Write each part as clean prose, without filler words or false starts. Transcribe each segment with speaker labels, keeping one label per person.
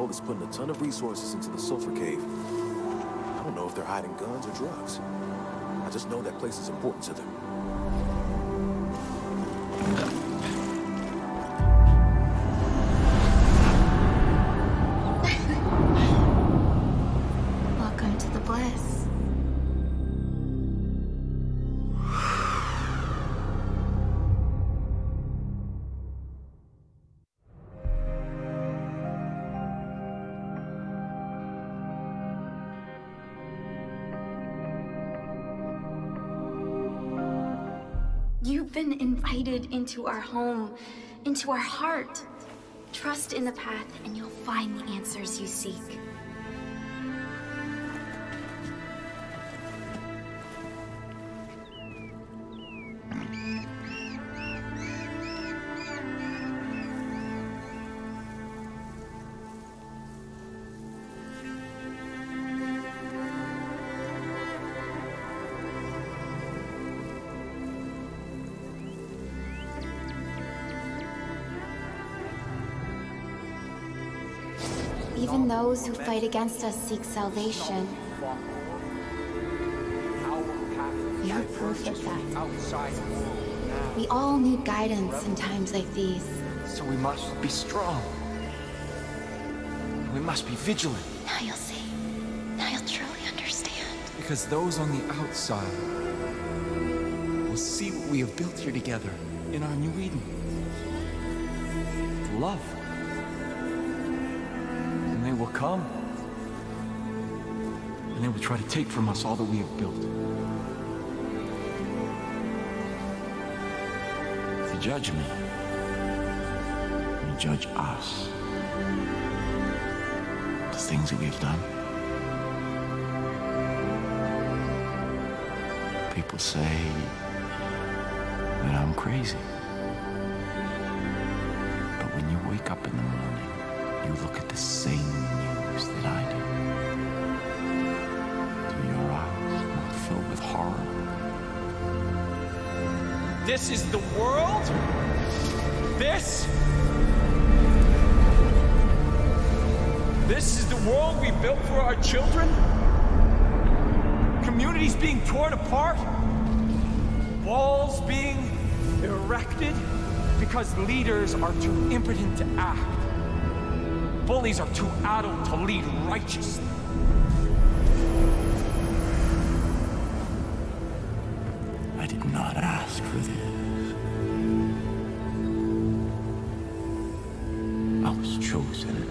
Speaker 1: world is putting a ton of resources into the Sulfur Cave. I don't know if they're hiding guns or drugs. I just know that place is important to them.
Speaker 2: Welcome to the Bliss. You've been invited into our home, into our heart. Trust in the path and you'll find the answers you seek. Even those who fight against us seek salvation. You're proof of that. We all need guidance in times like these.
Speaker 3: So we must be strong. We must be vigilant.
Speaker 2: Now you'll see. Now you'll truly understand.
Speaker 3: Because those on the outside will see what we have built here together in our new Eden. Love. They will come, and they will try to take from us all that we have built. If you judge me, you judge us. The things that we have done. People say that I'm crazy. But when you wake up in the morning, you look at the same news that I do. Do your eyes not fill with horror? This is the world? This is the world we built for our children? Communities being torn apart? Walls being erected? Because leaders are too impotent to act. Bullies are too adult to lead righteously. I did not ask for this. I was chosen.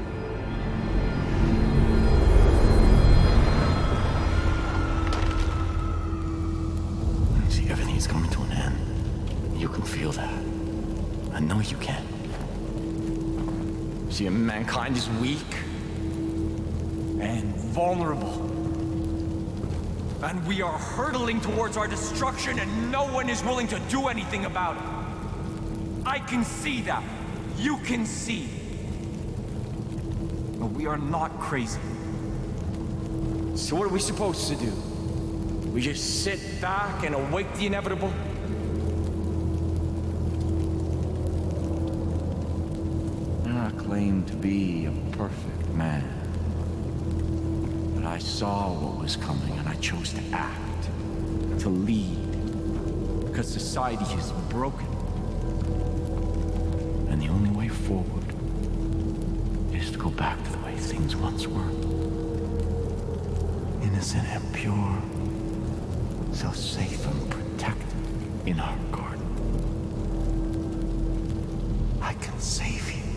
Speaker 3: See, everything is coming to an end. You can feel that. I know you can. See, mankind is weak and vulnerable. And we are hurtling towards our destruction and no one is willing to do anything about it. I can see that. You can see. But we are not crazy. So what are we supposed to do? We just sit back and await the inevitable? I claim to be a perfect man. But I saw what was coming and I chose to act, to lead. Because society is broken. And the only way forward is to go back to the way things once were. Innocent and pure. So safe and protected in our garden. I can save you.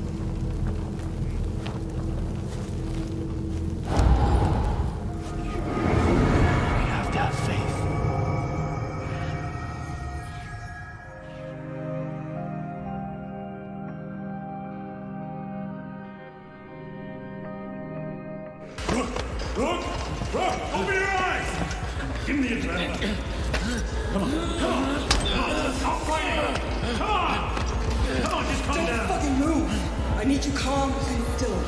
Speaker 3: We have to have faith.
Speaker 4: Look! Open your eyes! Give me the adrenaline. Come on, come on! Stop fighting! Come on! Come on, just calm down!
Speaker 5: Don't fucking move! I need you calm and still.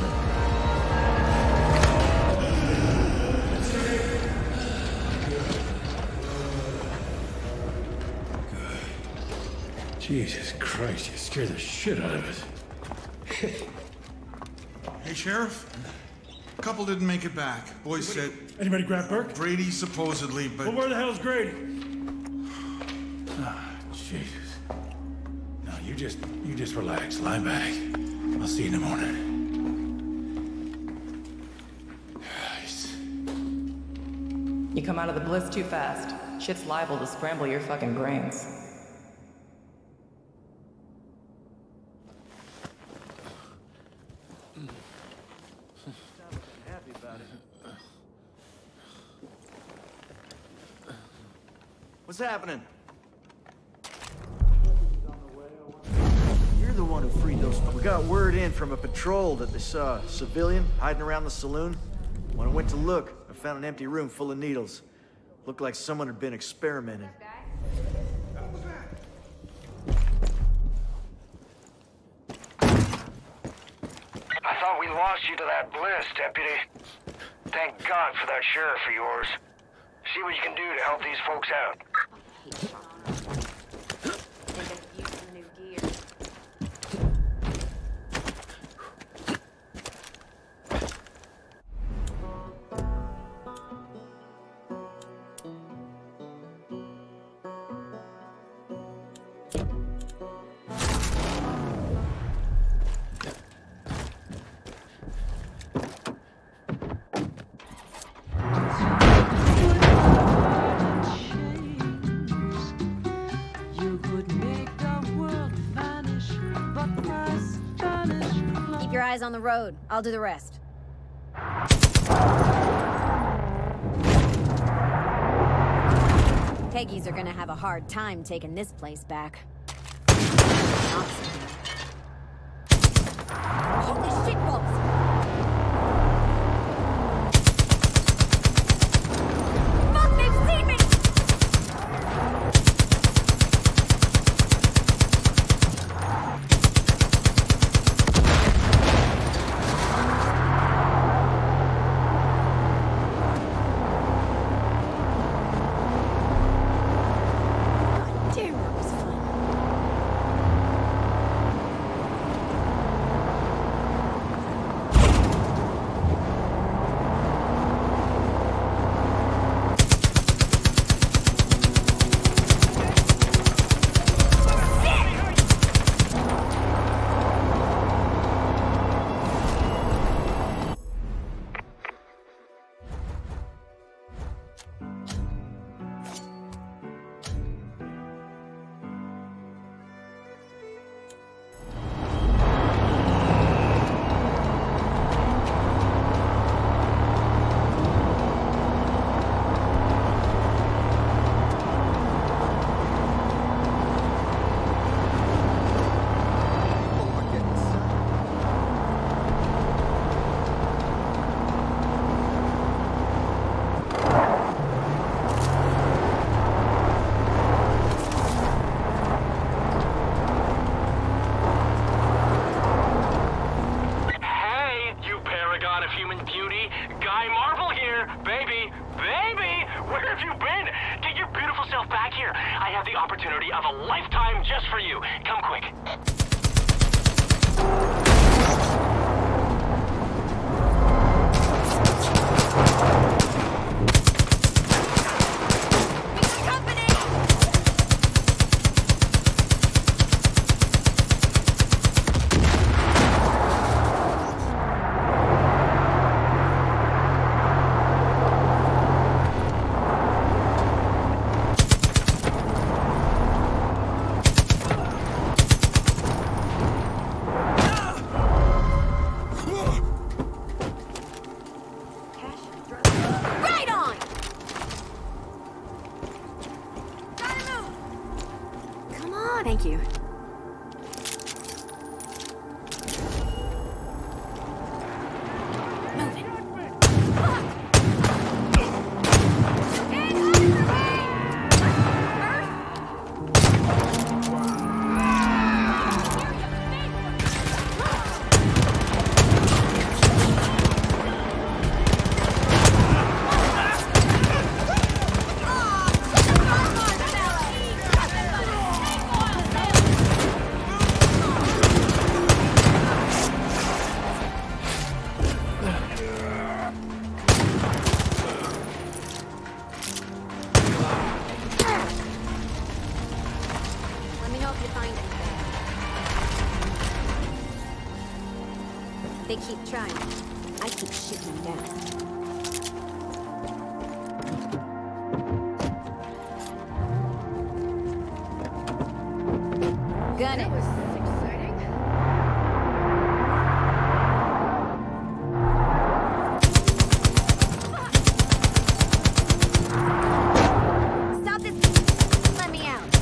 Speaker 4: Jesus Christ, you scared the shit out of us.
Speaker 6: Hey, Sheriff. A couple didn't make it back. Boys said...
Speaker 4: Anybody grab Burke?
Speaker 6: Brady, supposedly, but...
Speaker 4: Well, where the hell's Grady? Ah, Jesus. No, you just relax. Lie back. I'll see you in the morning.
Speaker 7: You come out of the bliss too fast. Shit's liable to scramble your fucking brains.
Speaker 8: Happy about it. What's happening? You're the one who freed those. We got word in from a patrol that they saw a civilian hiding around the saloon. When I went to look, I found an empty room full of needles. Looked like someone had been experimenting.
Speaker 9: I thought we lost you to that bliss, Deputy. Thank God for that sheriff of yours. See what you can do to help these folks out.
Speaker 10: On the road. I'll do the rest. Peggies are gonna have a hard time taking this place back. Holy shit balls! Fuck, they've seen me! Thank you. They keep trying. I keep shooting them down. Gun it. Stop this. Let me out.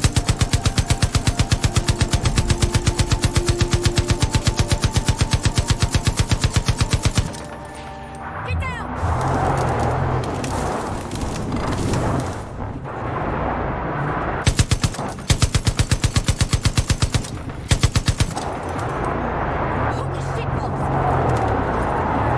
Speaker 10: Get down. Holy shit, folks.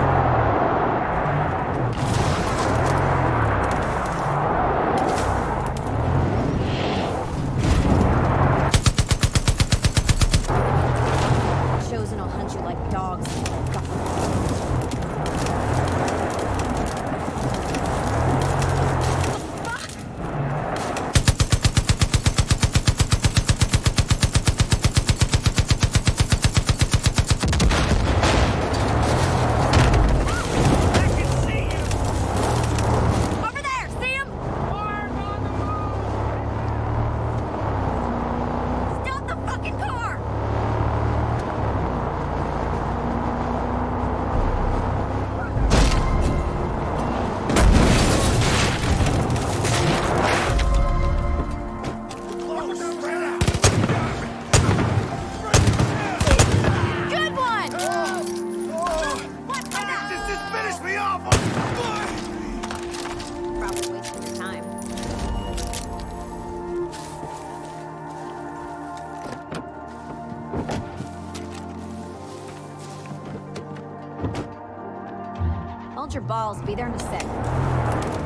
Speaker 10: Chosen will hunt you like dogs. Over there, see him? Stop the fucking car! Good one! What the hell?
Speaker 8: Just finish me off!
Speaker 10: Probably wasting your time. Hold your balls. Be there in a sec.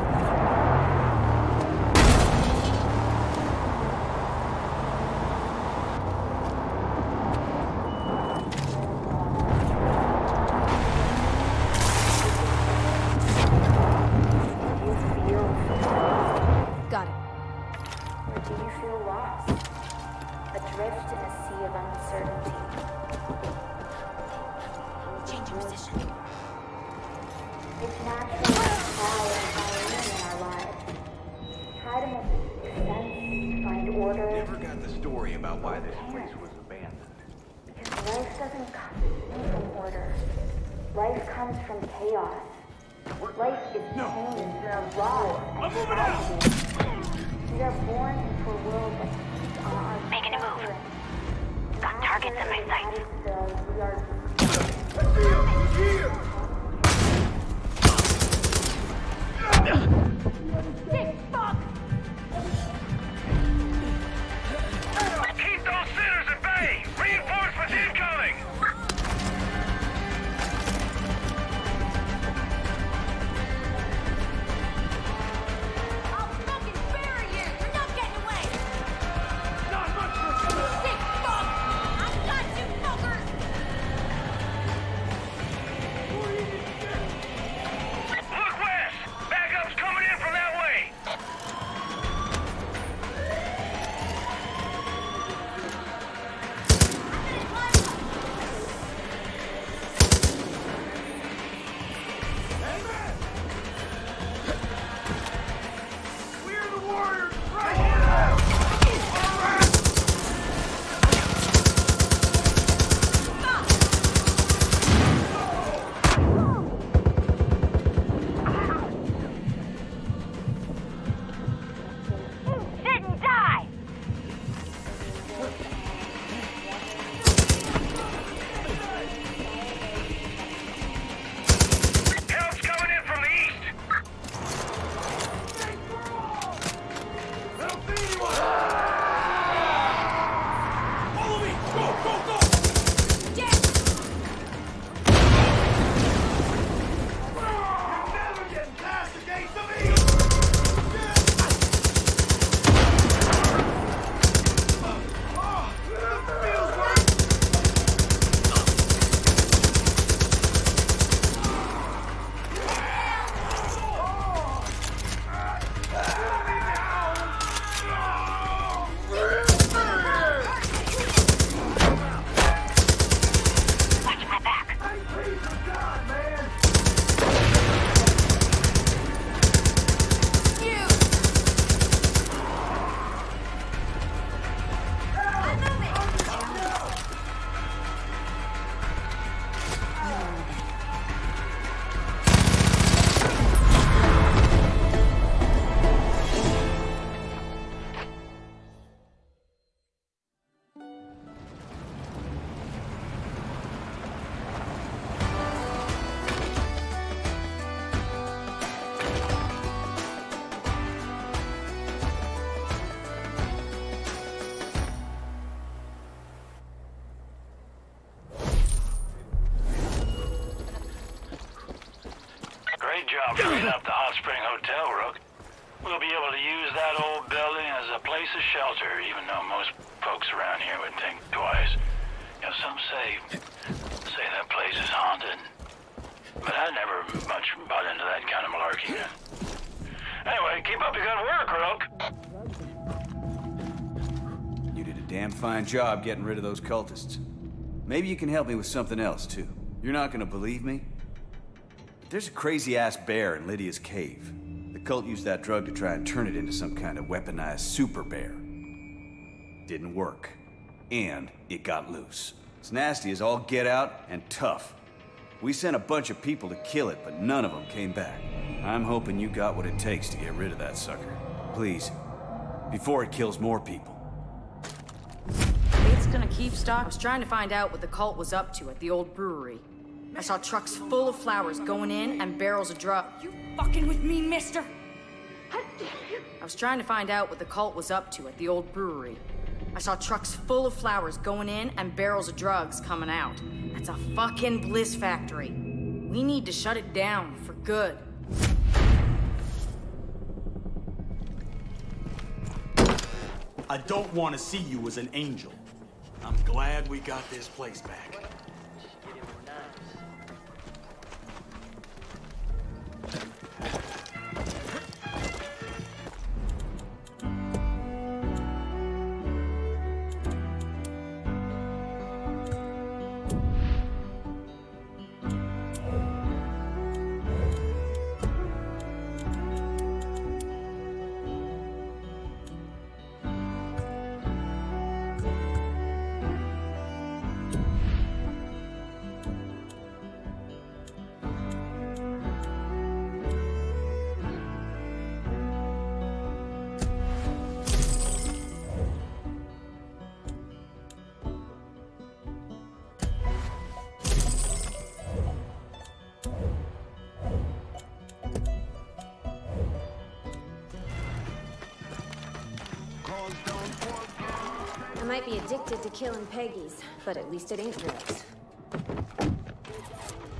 Speaker 10: Got it.
Speaker 11: Or do you feel lost? Adrift in a sea of uncertainty?
Speaker 10: Change your position.
Speaker 11: It's natural to try and find meaning in our lives. Try to make sense, find order.
Speaker 12: Never got the story about why this place was abandoned.
Speaker 11: Because life doesn't come from order. Life comes from chaos. Life is pain, loss, and tragedy. We are born into a world that feeds on our
Speaker 2: Making a move.
Speaker 11: suffering.
Speaker 2: Got targets in my sights.
Speaker 11: We are
Speaker 2: Dick, fuck!
Speaker 9: Keep those sinners at bay! Reinforcements incoming!
Speaker 2: I'll fucking
Speaker 13: able to use that old building as a place of shelter, even though most folks around here would think twice. You know, some say that place is haunted. But I never much bought into that kind of malarkey. Anyway, keep up your good work, Rook.
Speaker 14: You did a damn fine job getting rid of those cultists. Maybe you can help me with something else, too. You're not gonna believe me? But there's a crazy-ass bear in Lydia's cave. The cult used that drug to try and turn it into some kind of weaponized super bear. Didn't work. And it got loose. It's nasty as all get out and tough. We sent a bunch of people to kill it, but none of them came back. I'm hoping you got what it takes to get rid of that sucker. Please. Before it kills more people.
Speaker 15: It's gonna keep stock. I was trying to find out what the cult was up to at the old brewery. I saw trucks full of flowers going in and barrels of drugs. You fucking with me, mister? I was trying to find out what the cult was up to at the old brewery. I saw trucks full of flowers going in and barrels of drugs coming out. That's a fucking bliss factory. We need to shut it down for good.
Speaker 4: I don't want to see you as an angel. I'm glad we got this place back.
Speaker 10: I might be addicted to killing Peggies, but at least it ain't drugs.